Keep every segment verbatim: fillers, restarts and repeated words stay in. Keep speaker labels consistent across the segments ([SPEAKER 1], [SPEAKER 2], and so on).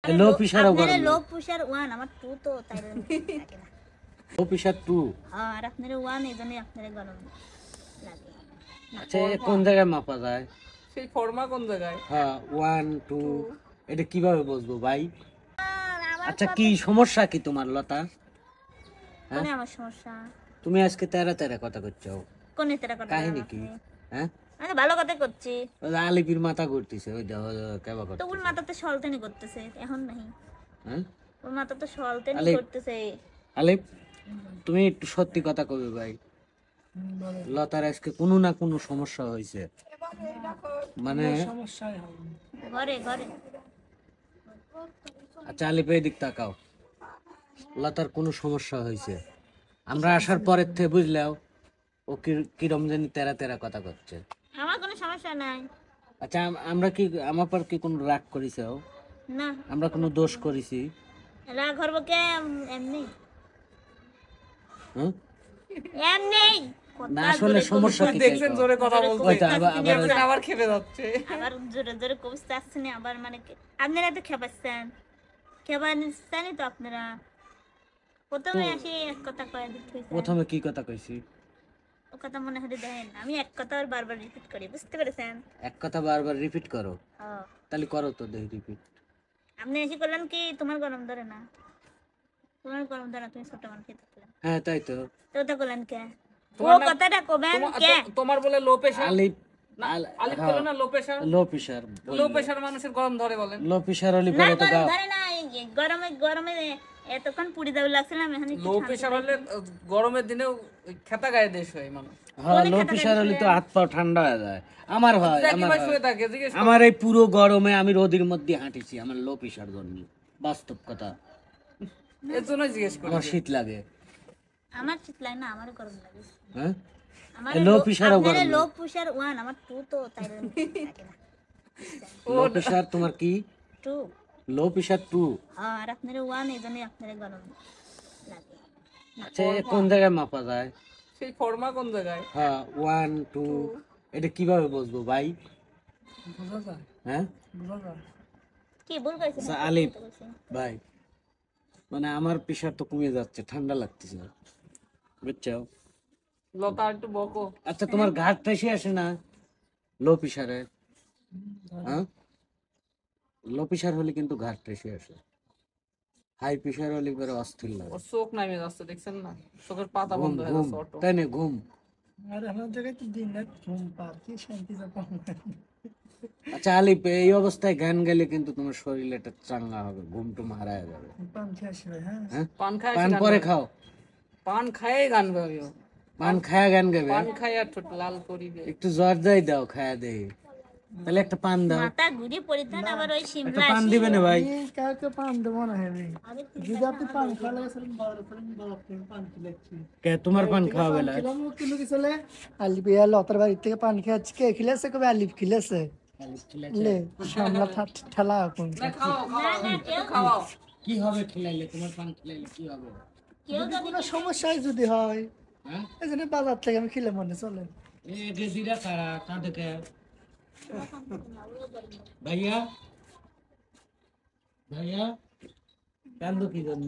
[SPEAKER 1] লো প্রেসারও
[SPEAKER 2] আপনারা
[SPEAKER 1] গরম
[SPEAKER 2] লো প্রেসার ওয়ান আমার টু তো তাই লাগে না
[SPEAKER 1] লো প্রেসার টু
[SPEAKER 2] হ্যাঁ আর আপনারা ওয়ান এই জন্য আপনারা গরম লাগে
[SPEAKER 1] আচ্ছা এ কোন জায়গায় মাপা যায়
[SPEAKER 3] সেই ফর্মা কোন জায়গায়?
[SPEAKER 1] হ্যাঁ ওয়ান টু এটা কিভাবে বুঝবো ভাই
[SPEAKER 2] আর আমার
[SPEAKER 1] আচ্ছা কি সমস্যা কি তোমার লতা
[SPEAKER 2] কোনে আমার সমস্যা
[SPEAKER 1] তুমি আজকে তেরা তেরা কথা করছো
[SPEAKER 2] কোনে তেরা কথা
[SPEAKER 1] কাহিনী কি হ্যাঁ
[SPEAKER 2] আমি ভালো কথা করছি
[SPEAKER 1] ওই যে আলিপির মাথা ঘুরতেছে ওই দেখো কেবা
[SPEAKER 2] তো
[SPEAKER 1] করতে
[SPEAKER 2] ওর মাথাতে সলতেনি করতেছে এখন নাই
[SPEAKER 1] হ্যাঁ
[SPEAKER 2] ওর মাথাতে সলতেনি
[SPEAKER 1] আলিপ।
[SPEAKER 2] করতেছে
[SPEAKER 1] আলিপ তুমি একটু সত্যি কথা কবে ভাই লতার আজকে কোনো না কোনো সমস্যা হয়েছে মানে
[SPEAKER 2] ঘরে ঘরে
[SPEAKER 1] আচ্ছা আলিপ এই দিক তাকাও লতার কোনো সমস্যা হয়েছে আমরা আসার পরের থেকে বুঝলেও ও কি- কিরম জানি তেরা তেরা কথা করছে
[SPEAKER 2] আমার কোনো সমস্যা নাই
[SPEAKER 1] আচ্ছা আম- আমরা কি আমার পর কি কোনো রাগ করেছে ও?
[SPEAKER 2] না
[SPEAKER 1] আমরা কোনো দোষ করেছি
[SPEAKER 2] রাগ করব কে এমনি
[SPEAKER 1] হ্যাঁ
[SPEAKER 2] এমনি
[SPEAKER 1] না আসলে সমস্যা কি
[SPEAKER 3] দেখছেন জোরে কথা বলতে
[SPEAKER 1] ওইটা আবার আবার
[SPEAKER 3] এখন আবার খেপে যাচ্ছে।
[SPEAKER 2] আবার জোরে জোরে কবিতা আসছে না আবার মানে কি আপনারা তো খেপাচ্ছেন খেপাচ্ছেনই তো আপনারা প্রথমে আসি এক কথা কয়ে দিতে হয়েছে
[SPEAKER 1] প্রথমে কি কথা কইছি
[SPEAKER 2] ও কথা মনে হলে দেখেন আমি এক কথা আর বারবার রিপিট করি বুঝতে পেরেছেন
[SPEAKER 1] এক কথা বারবার রিপিট করো
[SPEAKER 2] ও
[SPEAKER 1] তাহলে করো তো দেখি রিপিট
[SPEAKER 2] আপনি এসে করলেন কি তোমার গরম ধরে না তোমার গরম ধরে না তুমি ছোট মানুষ খেতে পারলেন
[SPEAKER 1] হ্যাঁ তাই তো
[SPEAKER 2] তো ওটা করলেন কে ও
[SPEAKER 3] তোমার না-
[SPEAKER 2] কথাটা কবেন
[SPEAKER 3] তোমার-
[SPEAKER 2] কে
[SPEAKER 3] তো- তোমার বলে লো প্রেশার,
[SPEAKER 1] আলিপ
[SPEAKER 3] আলিফ বলে না low pressure,
[SPEAKER 1] low pressure
[SPEAKER 3] low pressure মানুষের গরম ধরে বলেন।
[SPEAKER 1] লো প্রেশার হলে
[SPEAKER 2] না
[SPEAKER 1] পরে তো
[SPEAKER 2] গরম
[SPEAKER 1] গা
[SPEAKER 2] ধরে না এই যে গরমে গরমে এতক্ষণ পুড়ি দাও লাগছিলাম এখন একটু
[SPEAKER 3] লো
[SPEAKER 2] ঠান্ডা
[SPEAKER 3] প্রেশার
[SPEAKER 2] লাগছে।
[SPEAKER 3] হলে আহ, গরমের দিনেও ওই খেতা গায়ে দেশ হয় মানুষ।
[SPEAKER 1] হ্যাঁ লো প্রেশার হলে তো হাত পা ঠান্ডা হয়ে যায় আমার হয়
[SPEAKER 3] জাকি
[SPEAKER 1] আমার
[SPEAKER 3] ভাই
[SPEAKER 1] হয়।
[SPEAKER 3] শুয়ে থাকে জিজ্ঞেস করো।
[SPEAKER 1] আমার এই পুরো গরমে আমি রোদের মধ্যে হাঁটিছি আমার লো প্রেশার জন্য বাস্তব কথা
[SPEAKER 3] এর জন্যই জিজ্ঞেস করি।
[SPEAKER 1] আমার শীত লাগে
[SPEAKER 2] আমার শীত লাগে না আমার গরম লাগে
[SPEAKER 1] হ্যাঁ
[SPEAKER 2] আমার
[SPEAKER 1] লো প্রেশারও গরম
[SPEAKER 2] লো প্রেশার ওয়ান আমার টু তো তাই লাগে না
[SPEAKER 1] লো প্রেশার তোমার কি
[SPEAKER 2] টু
[SPEAKER 1] লো প্রেশার টু
[SPEAKER 2] আর আপনারা ওয়ান এই জন্য আপনারা গরম লাগে
[SPEAKER 1] আচ্ছা এ কোন জায়গায় মাপা যায়
[SPEAKER 3] সেই ফর্মা কোন জায়গায়?
[SPEAKER 1] হ্যাঁ ওয়ান টু এটা কিভাবে বুঝবো ভাই হ্যাঁ
[SPEAKER 2] কি ভুল করেছেন
[SPEAKER 1] আচ্ছা, আলিফ ভাই মানে আমার প্রেশার তো কমে যাচ্ছে ঠান্ডা লাগতেছে বুঝছো
[SPEAKER 3] লতা একটু বকো।
[SPEAKER 1] আচ্ছা তোমার ঘাট এসে আসে না লো প্রেশারে হ্যাঁ লো প্রেশার হলে কিন্তু ঘাট এসে আসে হাই প্রেশার হলে পরে অস্থির লাগে
[SPEAKER 3] ওর চোখ নামে যাচ্ছে দেখছেন না, চোখের পাতা
[SPEAKER 1] ঘুম
[SPEAKER 3] বন্ধ হয়ে
[SPEAKER 1] ঘুম
[SPEAKER 3] যাচ্ছে অটো।
[SPEAKER 1] তাই না ঘুম
[SPEAKER 4] আর আমার জায়গায় তো দিন রাত ঘুম পাচ্ছি শান্তি যাবো
[SPEAKER 1] আচ্ছা আলিপ এই অবস্থায় গান গেলে কিন্তু তোমার শরীর এটা চাঙ্গা হবে ঘুম টুম হারায় যাবে
[SPEAKER 4] পান খেয়ে আসবে হ্যাঁ
[SPEAKER 1] হ্যাঁ
[SPEAKER 3] পান খায়
[SPEAKER 1] পান পরে খাও
[SPEAKER 3] পান খায় গান গাবিও,
[SPEAKER 1] পান খায়া গান গাবে
[SPEAKER 3] পান খায় আর ঠোঁট লাল করি দে।
[SPEAKER 1] একটু জ্বর যাই দাও খায়া দে তাহলে একটা পান দাও
[SPEAKER 2] মাথা ঘুরি পরিধান আবার ওই
[SPEAKER 1] একটা
[SPEAKER 2] সিমলা
[SPEAKER 1] পান দিবে না ভাই
[SPEAKER 4] এই কাউকে পান দেবো না হেবি যদি আপনি পান খাওয়া লাগেছিলেন বারো করেন বারো করেন পান খেলেছি
[SPEAKER 1] কে তোমার পান খাওয়া বেলা
[SPEAKER 4] খেলাম ও কিলো গেছিলে আলিফ ইয়া লতার বাড়ির থেকে পান খেয়েছে কে খেলেছে কবে আলিফ খেলেছে লে সামলা ঠা- ঠেলা এখন
[SPEAKER 3] না খাও খাও একটু খাওয়াও।
[SPEAKER 1] কি হবে খেলাইলে তোমার পান খেলাইলে কি হবে
[SPEAKER 2] কেউ
[SPEAKER 4] যদি কোনো সমস্যায় যদি হয়
[SPEAKER 1] হ্যাঁ
[SPEAKER 4] এই জন্য বাজার থেকে আমি খেলে মনে চলে
[SPEAKER 1] এ গেজিরা কারা কাঁদে কে ভাইয়া ভাইয়া কান্দো কি জন্য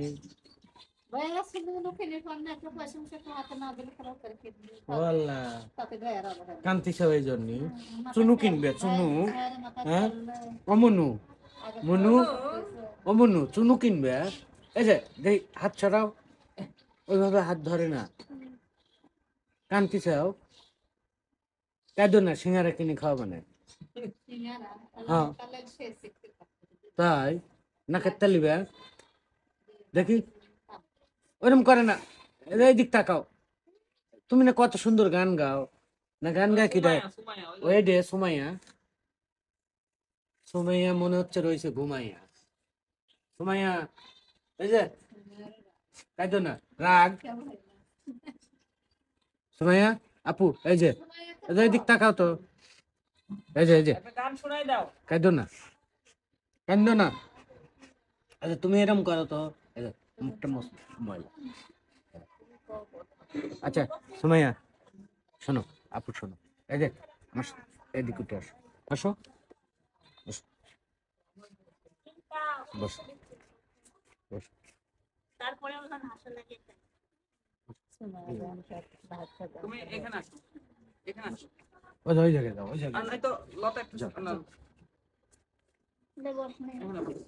[SPEAKER 1] ওয়াল্লাহ কান্তি সব এই জন্য চুনু কিনবে চুনু হ্যাঁ অমনু মনু অমনু চুনু কিনবে এই যে দেই হাত ছড়াও ওইভাবে হাত ধরে না কান্তি চাও কাঁদো না সিঙ্গারা কিনে খাওয়াবে না হ্যাঁ তাই না খেতে লিবে দেখি ওরম করে না এই দিক তাকাও তুমি না কত সুন্দর গান গাও না গান গায় কি দেয়
[SPEAKER 3] সুমাইয়া, ওই
[SPEAKER 1] ওই ডে সুমাইয়া সুমাইয়া মনে হচ্ছে রয়েছে ঘুমাইয়া সুমাইয়া এই যে কাঁদো না রাগ সুমাইয়া আপু এই যে এই যে এদিক তাকাও তো এই যে এই যে
[SPEAKER 3] একটা গান শোনাই দাও।
[SPEAKER 1] কাঁদো না কাঁদো না আচ্ছা তুমি এরম করো তো এই যে, মুখটা মস্ত ময়লা আচ্ছা সুমাইয়া শোনো আপু শোনো এই যে আমার সাথে এদিকে উঠে আসো আসো আসো বস বস।
[SPEAKER 2] তারপরে ওখানে হাসা লাগে
[SPEAKER 3] তুমি এখানে আসো, এখানে আসো।
[SPEAKER 1] ওই যে ওই জায়গায় যাও, ওই
[SPEAKER 3] আর
[SPEAKER 1] জায়গায়।
[SPEAKER 3] নয়তো লতা একটু না,
[SPEAKER 2] দেবো আপনি।
[SPEAKER 3] এখানে বসো।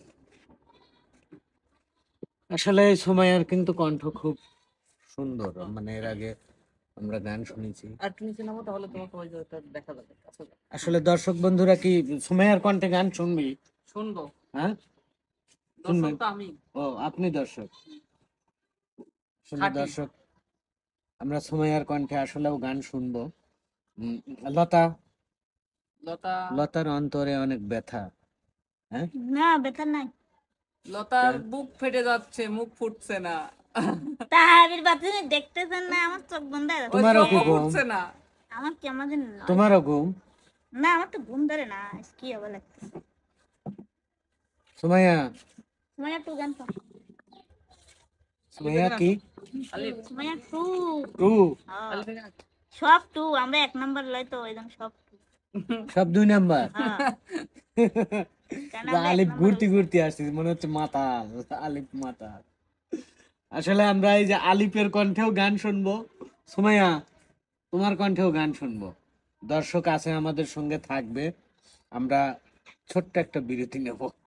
[SPEAKER 1] আসলে সুমাইয়ার কিন্তু কণ্ঠ খুব সুন্দর, মানে এর আগে আমরা গান শুনেছি।
[SPEAKER 3] আর একটু নিচে নামো, তাহলে তোমাকে ওই যে ওটা দেখা যাবে, কাছে যাবে।
[SPEAKER 1] আসলে দর্শক বন্ধুরা কি সুমাইয়ার কণ্ঠে গান শুনবি?
[SPEAKER 3] শুনবো,
[SPEAKER 1] হ্যাঁ
[SPEAKER 3] দর্শক তো আমি।
[SPEAKER 1] ও আপনি দর্শক। আসলে
[SPEAKER 3] খাঁটি।
[SPEAKER 1] দর্শক, আমরা সুমাইয়ার কণ্ঠে আসলেও গান শুনবো। উম, লতা
[SPEAKER 3] লতা,
[SPEAKER 1] লতার অন্তরে অনেক ব্যথা। হ্যাঁ
[SPEAKER 2] না বেতন নাই।
[SPEAKER 3] লতার বুক ফেটে যাচ্ছে, মুখ ফুটছে না।
[SPEAKER 2] তা আবির বাতি দেখতেছেন না, আমার চোখ বন্ধ হয়ে যাচ্ছে।
[SPEAKER 3] ওই
[SPEAKER 1] তোমারও কি
[SPEAKER 3] চোখও
[SPEAKER 1] ঘুম?
[SPEAKER 3] ফুটছে না।
[SPEAKER 2] আমার কি আমাদের নয়।
[SPEAKER 1] তোমারও ঘুম?
[SPEAKER 2] না আমার তো ঘুম ধরে না, কি হবে লাগতেছে।
[SPEAKER 1] সুমাইয়া,
[SPEAKER 2] সুমাইয়া টু গান তো,
[SPEAKER 1] সুমাইয়া কি
[SPEAKER 3] আলিফ,
[SPEAKER 2] সুমাইয়া টু।
[SPEAKER 1] টু?
[SPEAKER 3] আলিফ এখানে আসো।
[SPEAKER 2] সব টু, আমরা এক নাম্বার লয় তো ওই জন্য সব টু।
[SPEAKER 1] সব দুই নাম্বার?
[SPEAKER 2] হ্যাঁ কেন
[SPEAKER 1] যা
[SPEAKER 2] আমরা এক
[SPEAKER 1] আলিফ
[SPEAKER 2] নাম্বার
[SPEAKER 1] ঘুরতে
[SPEAKER 2] হইছি।
[SPEAKER 1] ঘুরতে আসছি, মনে হচ্ছে মাথা আলিফ মাথা। আসলে আমরা এই যে আলিফের কণ্ঠেও গান শুনবো, সুমাইয়া তোমার কণ্ঠেও গান শুনবো। দর্শক আছে আমাদের সঙ্গে থাকবে, আমরা ছোট্ট একটা বিরতি নেব।